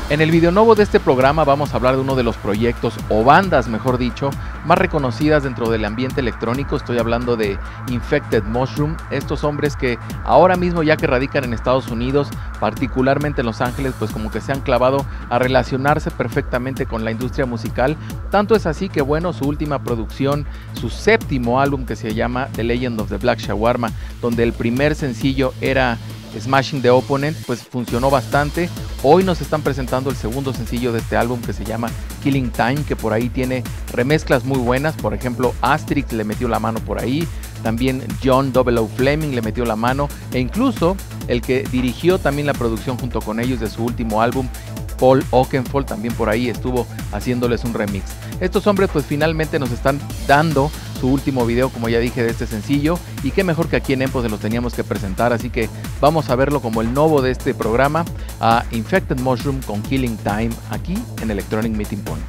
En el video nuevo de este programa vamos a hablar de uno de los proyectos, o bandas mejor dicho, más reconocidas dentro del ambiente electrónico. Estoy hablando de Infected Mushroom, estos hombres que ahora mismo, ya que radican en Estados Unidos, particularmente en Los Ángeles, pues como que se han clavado a relacionarse perfectamente con la industria musical. Tanto es así que bueno, su última producción, su séptimo álbum, que se llama The Legend of the Black Shawarma, donde el primer sencillo era Smashing the Opponent, pues funcionó bastante. Hoy nos están presentando el segundo sencillo de este álbum, que se llama Killing Time, que por ahí tiene remezclas muy buenas. Por ejemplo, Asterix le metió la mano por ahí, también John 00 Fleming le metió la mano, e incluso el que dirigió también la producción junto con ellos de su último álbum, Paul Oakenfold, también por ahí estuvo haciéndoles un remix. Estos hombres pues finalmente nos están dando su último video, como ya dije, de este sencillo, y qué mejor que aquí en EMPO se los teníamos que presentar, así que vamos a verlo como el nuevo de este programa, a Infected Mushroom con Killing Time, aquí en Electronic Meeting Point.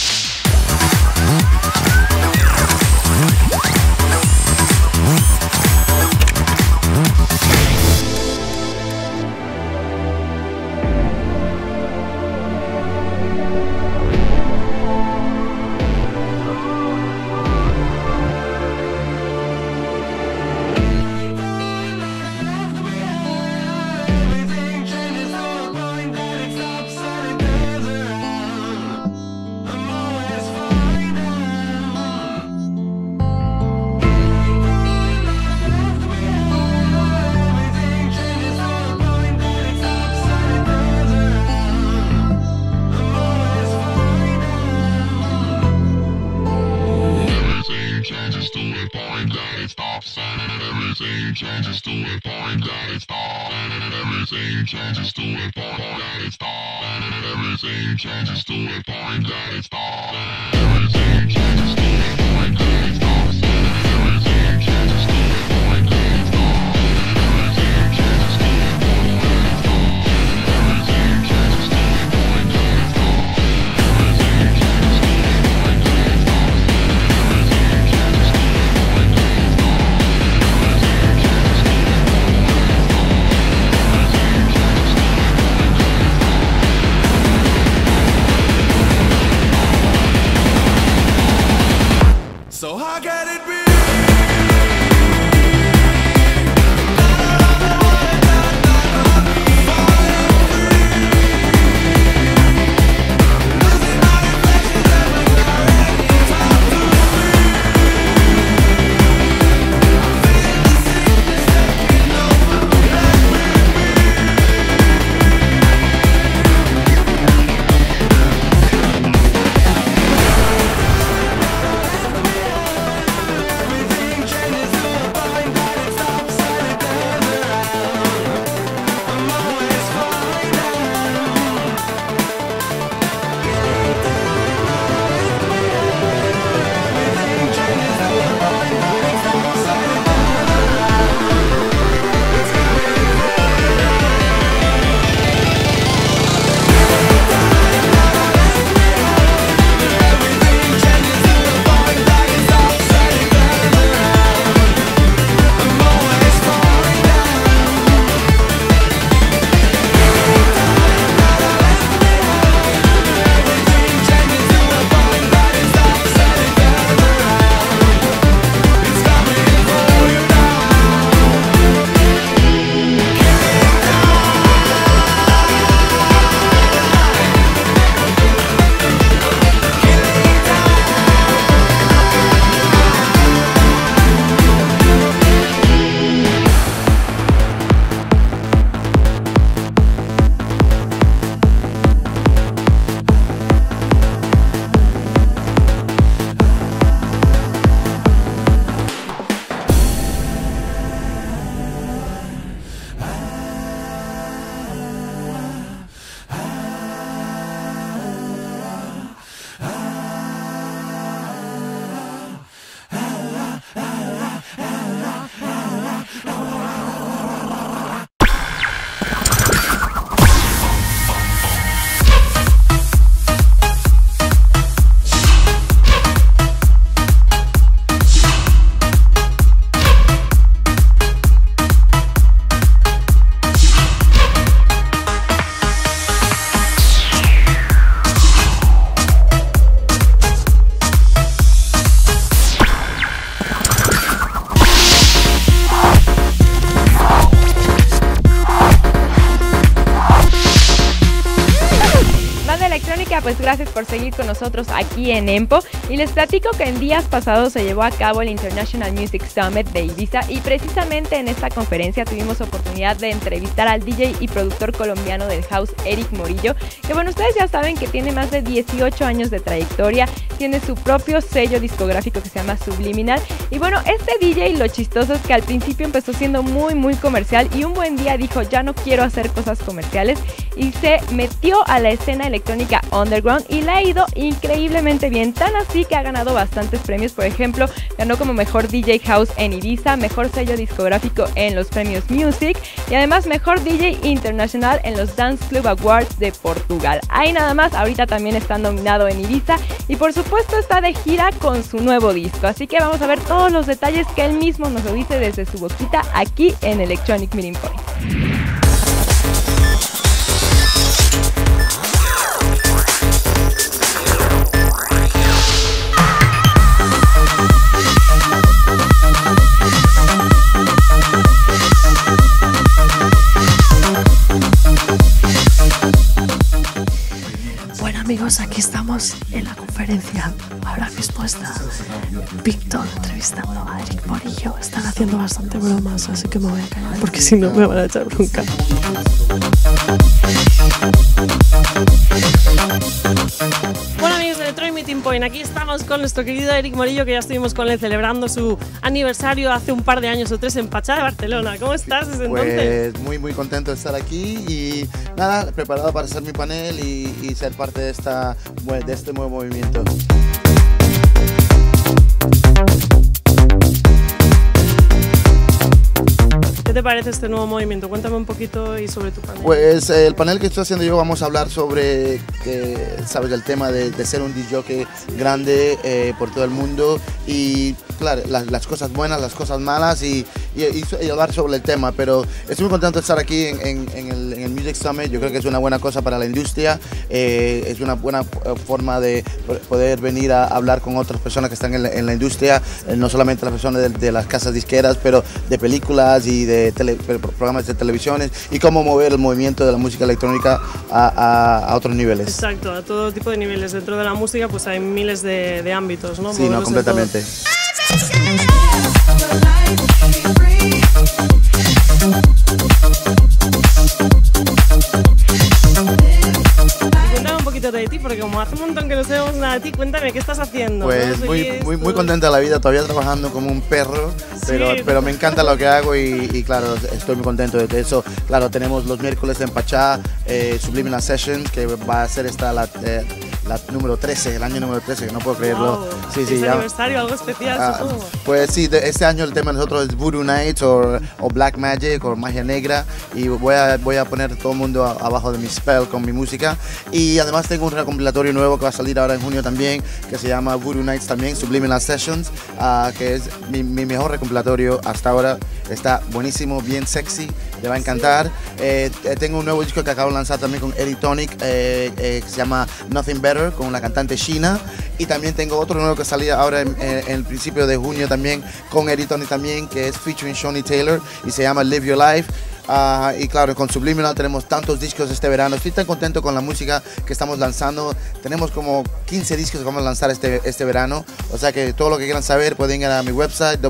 Changes to the point that it stops, and everything changes to the point that it stops, and everything changes to the point that it stops, everything changes to the point that it stops, everything changes to the point that it stops, everything changes to the point that it stops, everything changes to the point that it stops, everything changes to the point that it stops, everything changes to the point that it stops. familia, pues gracias por seguir con nosotros aquí en EMPO y les platico que en días pasados se llevó a cabo el International Music Summit de Ibiza y precisamente en esta conferencia tuvimos oportunidad de entrevistar al DJ y productor colombiano del house Eric Morillo, que bueno, ustedes ya saben que tiene más de 18 años de trayectoria, tiene su propio sello discográfico que se llama Subliminal y bueno, este DJ lo chistoso es que al principio empezó siendo muy comercial y un buen día dijo ya no quiero hacer cosas comerciales y se metió a la escena electrónica underground y le ha ido increíblemente bien, tan así que ha ganado bastantes premios. Por ejemplo, ganó como mejor DJ House en Ibiza, mejor sello discográfico en los premios Music y además mejor DJ internacional en los Dance Club Awards de Portugal. Ahí nada más, ahorita también está nominado en Ibiza y por supuesto está de gira con su nuevo disco, así que vamos a ver todos los detalles que él mismo nos lo dice desde su boquita aquí en Electronic Meeting Point. Bueno amigos, aquí estamos en la conferencia. Ahora mismo está Víctor entrevistando a Eric Morillo. Están haciendo bastante bromas, así que me voy a callar porque si no me van a echar bronca. Bueno amigos de Electronic Meeting Point, aquí estamos con nuestro querido Eric Morillo, que ya estuvimos con él celebrando su aniversario hace un par de años o 3 en Pachá de Barcelona. ¿Cómo estás desde entonces? Pues muy contento de estar aquí y nada, preparado para hacer mi panel y ser parte de este nuevo movimiento. ¿Qué te parece este nuevo movimiento? Cuéntame un poquito y sobre tu panel. Pues el panel que estoy haciendo yo vamos a hablar sobre, sabes, el tema de ser un DJ grande por todo el mundo y claro, las cosas buenas, las cosas malas y hablar sobre el tema, pero estoy muy contento de estar aquí en el Music Summit. Yo creo que es una buena cosa para la industria, es una buena forma de poder venir a hablar con otras personas que están en la industria, no solamente las personas de las casas disqueras, pero de películas y de programas de televisiones y cómo mover el movimiento de la música electrónica a otros niveles. Exacto, a todo tipo de niveles. Dentro de la música pues hay miles de ámbitos, ¿no? Sí, no, completamente. Cuéntame un poquito de ti, porque como hace un montón que no sabemos nada de ti, cuéntame qué estás haciendo. Pues ¿no? muy contenta de la vida, todavía trabajando como un perro, pero me encanta lo que hago y claro, estoy muy contento de eso. Claro, tenemos los miércoles en Pachá, Subliminal Sessions, que va a ser la número 13, el año número 13, que no puedo creerlo. Wow. Sí, ¿Es ya. aniversario, algo especial, supongo? Pues sí, este año el tema de nosotros es Voodoo Nights o Black Magic o Magia Negra y voy a poner todo el mundo abajo de mi spell con mi música y además tengo un recompilatorio nuevo que va a salir ahora en junio también, que se llama Voodoo Nights también, Subliminal Sessions, que es mi mejor recompilatorio hasta ahora. Está buenísimo, bien sexy, te va a encantar. Tengo un nuevo disco que acabo de lanzar también con Eritonic, que se llama Nothing Better, con una cantante china. Y también tengo otro nuevo que salía ahora en el principio de junio también, con Eritonic también, que es featuring Shawnee Taylor y se llama Live Your Life. Y claro, con Subliminal tenemos tantos discos este verano. Estoy tan contento con la música que estamos lanzando. Tenemos como 15 discos que vamos a lanzar este verano. O sea que todo lo que quieran saber pueden ir a mi website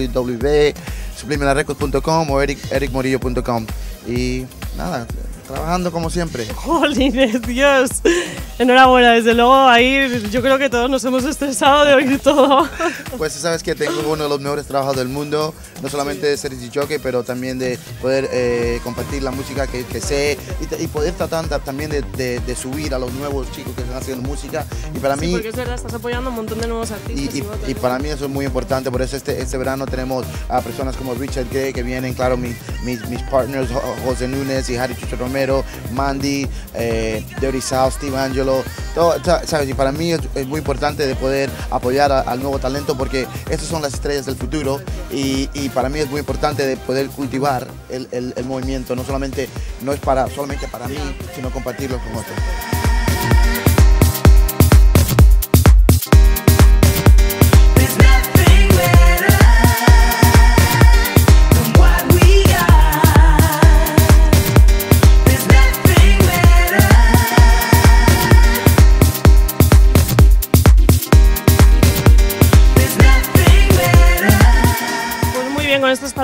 www.subliminalrecords.com o ericmorillo.com. Y nada, trabajando como siempre. ¡Jolines, Dios! Enhorabuena, desde luego ahí yo creo que todos nos hemos estresado de oír todo. Pues sabes que tengo uno de los mejores trabajos del mundo, no solamente de ser DJ, pero también de poder compartir la música que sé y poder tratar también de subir a los nuevos chicos que están haciendo música. Y para mí, porque es verdad, estás apoyando un montón de nuevos artistas. Y para mí eso es muy importante, por eso este verano tenemos a personas como Richard Gray que vienen, claro, mis partners, José Núñez y Harry Chucho Romero, Mandy, Dirty South, Steve Angelo, todo, ¿sabes? Y para mí es muy importante de poder apoyar al nuevo talento porque estas son las estrellas del futuro y para mí es muy importante de poder cultivar el movimiento, no es solamente para mí, sino compartirlo con otros.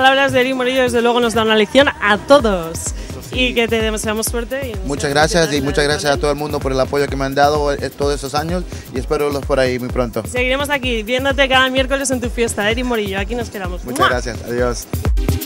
palabras de Eric Morillo desde luego nos dan una lección a todos. Y que te deseamos suerte. Y muchas gracias y muchas gracias a todo el mundo por el apoyo que me han dado todos estos años y espero verlos por ahí muy pronto. Seguiremos aquí viéndote cada miércoles en tu fiesta, Eric Morillo. Aquí nos quedamos. Muchas gracias. Adiós.